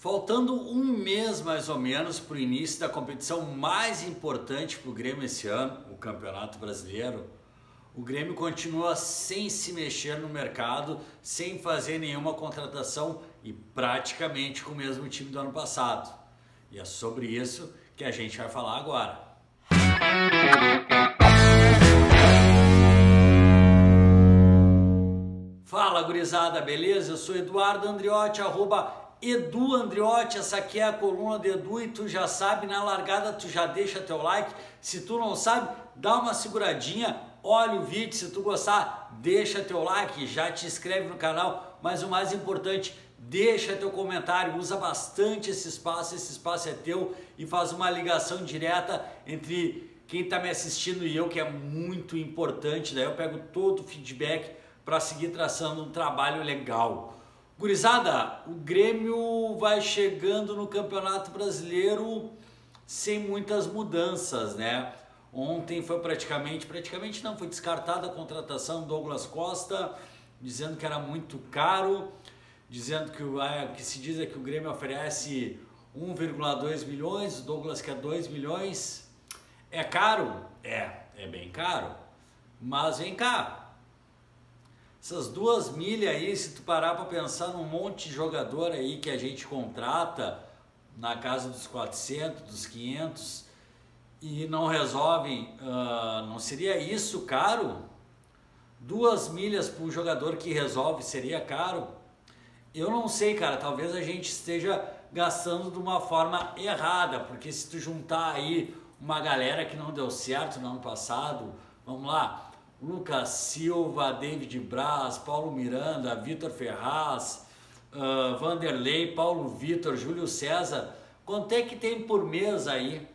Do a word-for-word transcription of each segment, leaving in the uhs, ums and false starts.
Faltando um mês mais ou menos para o início da competição mais importante para o Grêmio esse ano, o Campeonato Brasileiro, o Grêmio continua sem se mexer no mercado, sem fazer nenhuma contratação e praticamente com o mesmo time do ano passado. E é sobre isso que a gente vai falar agora. Fala gurizada, beleza? Eu sou Eduardo Andriotti, arroba Edu Andriotti, essa aqui é a coluna do Edu e tu já sabe, na largada tu já deixa teu like, se tu não sabe, dá uma seguradinha, olha o vídeo, se tu gostar, deixa teu like, já te inscreve no canal, mas o mais importante, deixa teu comentário, usa bastante esse espaço, esse espaço é teu e faz uma ligação direta entre quem está me assistindo e eu, que é muito importante, daí eu pego todo o feedback para seguir traçando um trabalho legal. Gurizada, o Grêmio vai chegando no Campeonato Brasileiro sem muitas mudanças, né? Ontem foi praticamente, praticamente não, foi descartada a contratação do Douglas Costa, dizendo que era muito caro, dizendo que, é, que se diz é que o Grêmio oferece um vírgula dois milhões, o Douglas quer dois milhões. É caro? É, é bem caro, mas vem cá. Essas duas milhas aí, se tu parar para pensar num monte de jogador aí que a gente contrata na casa dos quatrocentos, dos quinhentos e não resolvem, uh, não seria isso caro? Duas milhas para um jogador que resolve seria caro? Eu não sei, cara, talvez a gente esteja gastando de uma forma errada, porque se tu juntar aí uma galera que não deu certo no ano passado, vamos lá, Lucas Silva, David Braz, Paulo Miranda, Vitor Ferraz, uh, Vanderlei, Paulo Vitor, Júlio César, quanto é que tem por mês aí?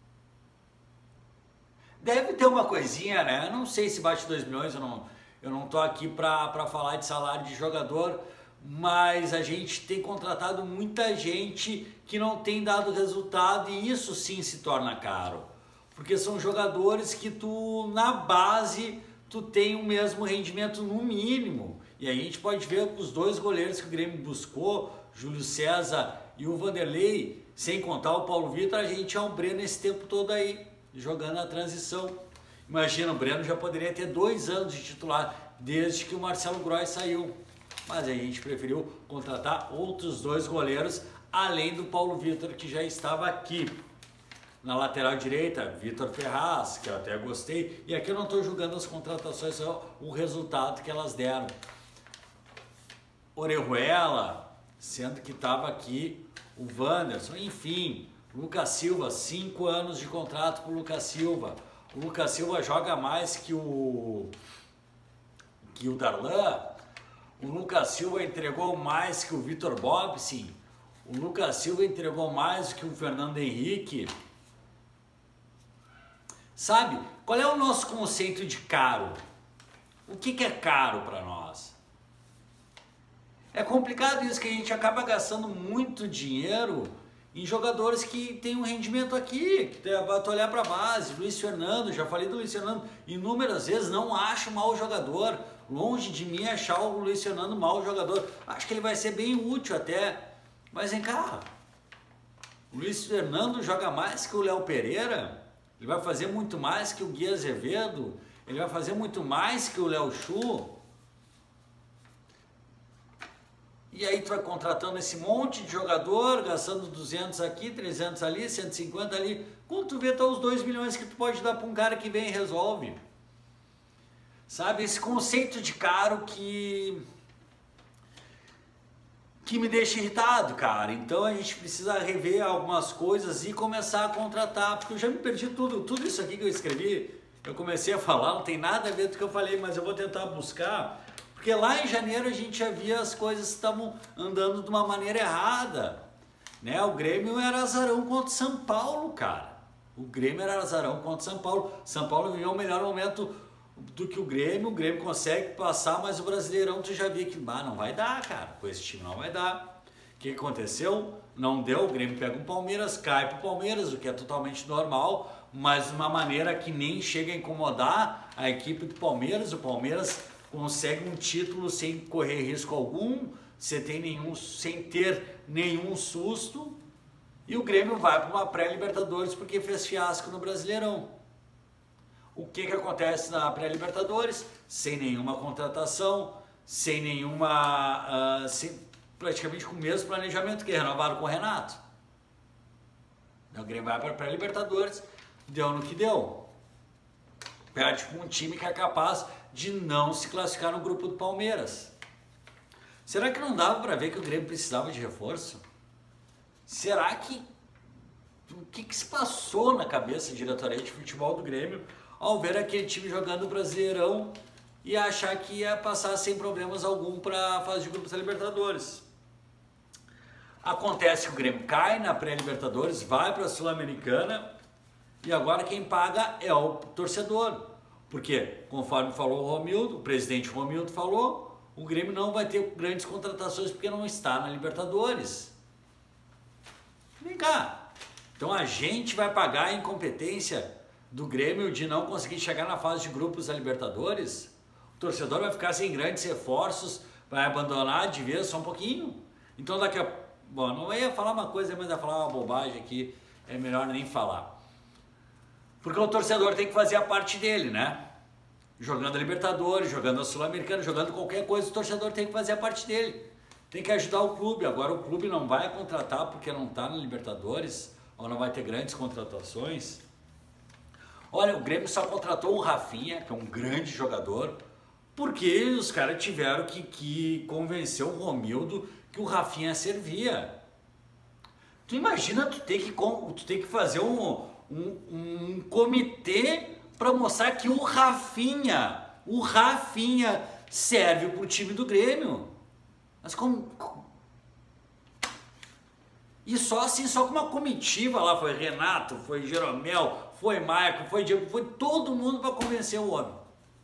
Deve ter uma coisinha, né? Eu não sei se bate dois milhões, eu não, eu não tô aqui para falar de salário de jogador, mas a gente tem contratado muita gente que não tem dado resultado e isso sim se torna caro, porque são jogadores que tu, na base, tu tem o mesmo rendimento no mínimo. E aí a gente pode ver os dois goleiros que o Grêmio buscou, Júlio César e o Vanderlei, sem contar o Paulo Vitor, a gente é um Breno esse tempo todo aí, jogando a transição. Imagina, o Breno já poderia ter dois anos de titular, desde que o Marcelo Groy saiu. Mas a gente preferiu contratar outros dois goleiros, além do Paulo Vitor, que já estava aqui. Na lateral direita, Vitor Ferraz, que eu até gostei. E aqui eu não estou julgando as contratações, só o resultado que elas deram. Orejuela, sendo que estava aqui o Wanderson, enfim. Lucas Silva, cinco anos de contrato para o Lucas Silva. O Lucas Silva joga mais que o, que o Darlan. O Lucas Silva entregou mais que o Vitor Bobsin. O Lucas Silva entregou mais que o Fernando Henrique. Sabe, qual é o nosso conceito de caro? O que, que é caro para nós? É complicado isso, que a gente acaba gastando muito dinheiro em jogadores que têm um rendimento aqui, que vai olhar para a base. Luiz Fernando, já falei do Luiz Fernando inúmeras vezes, não acho mau jogador, longe de mim achar o Luiz Fernando mau jogador, acho que ele vai ser bem útil até, mas vem cá, o Luiz Fernando joga mais que o Léo Pereira? Ele vai fazer muito mais que o Gui Azevedo? Ele vai fazer muito mais que o Léo Chu? E aí tu vai contratando esse monte de jogador, gastando duzentos aqui, trezentos ali, cento e cinquenta ali. Quando tu vê, tá os dois milhões que tu pode dar para um cara que vem e resolve. Sabe, esse conceito de caro que... que me deixa irritado, cara. Então a gente precisa rever algumas coisas e começar a contratar, porque eu já me perdi tudo, tudo isso aqui que eu escrevi, eu comecei a falar, não tem nada a ver com o que eu falei, mas eu vou tentar buscar, porque lá em janeiro a gente já via as coisas estavam andando de uma maneira errada, né? O Grêmio era azarão contra o São Paulo, cara. O Grêmio era azarão contra o São Paulo. São Paulo viveu o melhor momento do que o Grêmio, o Grêmio consegue passar, mas o Brasileirão tu já via que ah, não vai dar, cara, com esse time não vai dar. O que aconteceu? Não deu, o Grêmio pega o Palmeiras, cai pro Palmeiras, o que é totalmente normal, mas de uma maneira que nem chega a incomodar a equipe do Palmeiras. O Palmeiras consegue um título sem correr risco algum, sem ter nenhum, sem ter nenhum susto e o Grêmio vai para uma pré-Libertadores porque fez fiasco no Brasileirão. O que que acontece na pré-Libertadores? Sem nenhuma contratação, sem nenhuma, uh, sem, praticamente com o mesmo planejamento que renovaram com o Renato. O Grêmio vai para a pré-Libertadores, deu no que deu. Perde com um time que é capaz de não se classificar no grupo do Palmeiras. Será que não dava para ver que o Grêmio precisava de reforço? Será que... O que, que se passou na cabeça da diretoria de futebol do Grêmio ao ver aquele time jogando o Brasileirão e achar que ia passar sem problemas algum para a fase de grupos da Libertadores? Acontece que o Grêmio cai na pré-Libertadores, vai para a Sul-Americana e agora quem paga é o torcedor. Porque, conforme falou o Romildo, o presidente Romildo falou, o Grêmio não vai ter grandes contratações porque não está na Libertadores. Vem cá. Então a gente vai pagar a incompetência do Grêmio de não conseguir chegar na fase de grupos da Libertadores? O torcedor vai ficar sem grandes reforços, vai abandonar de vez só um pouquinho? Então daqui a... Bom, não ia falar uma coisa, mas ia falar uma bobagem aqui, é melhor nem falar. Porque o torcedor tem que fazer a parte dele, né? Jogando a Libertadores, jogando a Sul-Americana, jogando qualquer coisa, o torcedor tem que fazer a parte dele. Tem que ajudar o clube. Agora o clube não vai contratar porque não está na Libertadores, ou não vai ter grandes contratações. Olha, o Grêmio só contratou o Rafinha, que é um grande jogador, porque os caras tiveram que, que convencer o Romildo que o Rafinha servia. Tu imagina tu ter que, tu ter que fazer um, um, um comitê para mostrar que o Rafinha, o Rafinha serve pro time do Grêmio. Mas como... E só assim, só com uma comitiva lá, foi Renato, foi Jeromel, foi Marco, foi Diego, foi todo mundo para convencer o homem.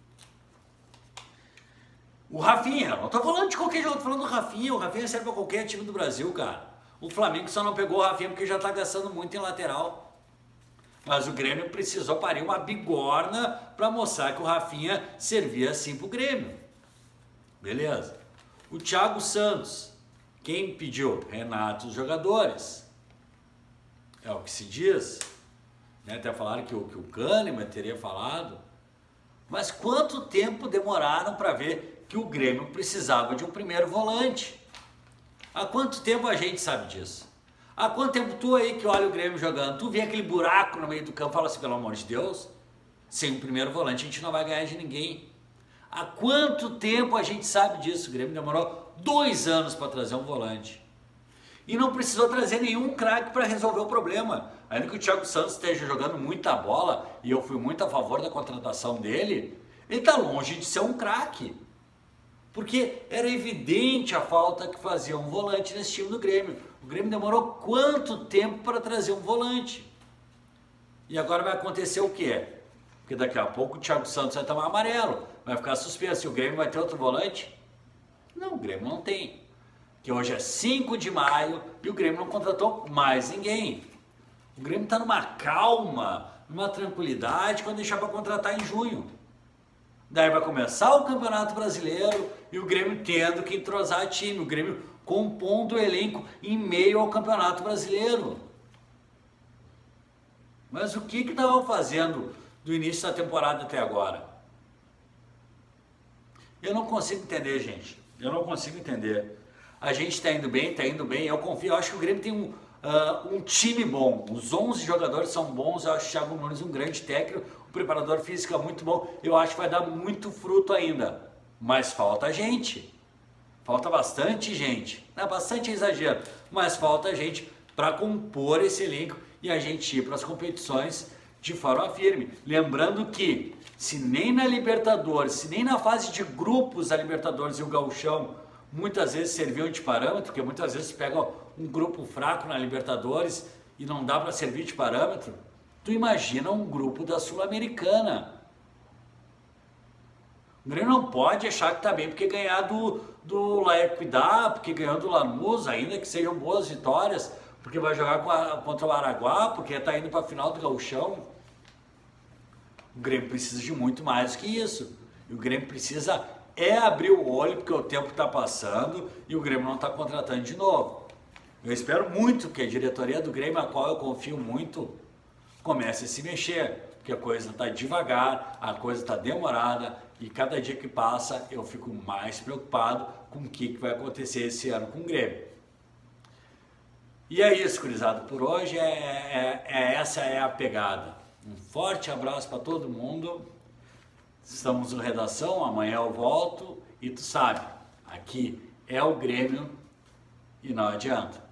O Rafinha, não tô falando de qualquer jogo, tô falando do Rafinha, o Rafinha serve para qualquer time do Brasil, cara. O Flamengo só não pegou o Rafinha porque já tá gastando muito em lateral. Mas o Grêmio precisou parir uma bigorna para mostrar que o Rafinha servia assim pro Grêmio. Beleza. O Thiago Santos, quem pediu? Renato, os jogadores. É o que se diz. Né? Até falaram que o, que o Kahneman teria falado. Mas quanto tempo demoraram para ver que o Grêmio precisava de um primeiro volante? Há quanto tempo a gente sabe disso? Há quanto tempo tu aí que olha o Grêmio jogando, tu vê aquele buraco no meio do campo e fala assim, pelo amor de Deus, sem um primeiro volante a gente não vai ganhar de ninguém. Há quanto tempo a gente sabe disso? O Grêmio demorou dois anos para trazer um volante. E não precisou trazer nenhum craque para resolver o problema. Ainda que o Thiago Santos esteja jogando muita bola, e eu fui muito a favor da contratação dele, ele está longe de ser um craque. Porque era evidente a falta que fazia um volante nesse time do Grêmio. O Grêmio demorou quanto tempo para trazer um volante? E agora vai acontecer o quê? Porque daqui a pouco o Thiago Santos vai tomar amarelo, vai ficar suspenso. E o Grêmio vai ter outro volante? Não, o Grêmio não tem. Que hoje é cinco de maio e o Grêmio não contratou mais ninguém. O Grêmio está numa calma, numa tranquilidade quando deixar para contratar em junho. Daí vai começar o Campeonato Brasileiro e o Grêmio tendo que entrosar time, o Grêmio compondo o elenco em meio ao Campeonato Brasileiro. Mas o que que estavam fazendo do início da temporada até agora? Eu não consigo entender, gente. Eu não consigo entender. A gente está indo bem, está indo bem, eu confio. Eu acho que o Grêmio tem um, uh, um time bom. Os onze jogadores são bons, eu acho o Thiago Nunes um grande técnico, o preparador físico é muito bom. Eu acho que vai dar muito fruto ainda. Mas falta gente. Falta bastante gente. Não, bastante exagero, mas falta gente para compor esse elenco e a gente ir para as competições de forma firme. Lembrando que se nem na Libertadores, se nem na fase de grupos da Libertadores e o Gauchão muitas vezes serviam de parâmetro, porque muitas vezes pega um grupo fraco na Libertadores e não dá para servir de parâmetro, tu imagina um grupo da Sul-Americana. O Grêmio não pode achar que tá bem porque ganhar do, do La Equidad, porque ganhou do Lanús, ainda que sejam boas vitórias, porque vai jogar com a, contra o Araguá, porque está indo para a final do Gauchão. O Grêmio precisa de muito mais do que isso. E o Grêmio precisa é abrir o olho, porque o tempo está passando e o Grêmio não está contratando de novo. Eu espero muito que a diretoria do Grêmio, a qual eu confio muito, comece a se mexer, porque a coisa está devagar, a coisa está demorada e cada dia que passa eu fico mais preocupado com o que, que vai acontecer esse ano com o Grêmio. E é isso, gurizada, por hoje é, é, é essa é a pegada. Um forte abraço para todo mundo, estamos no Redação, amanhã eu volto e tu sabe, aqui é o Grêmio e não adianta.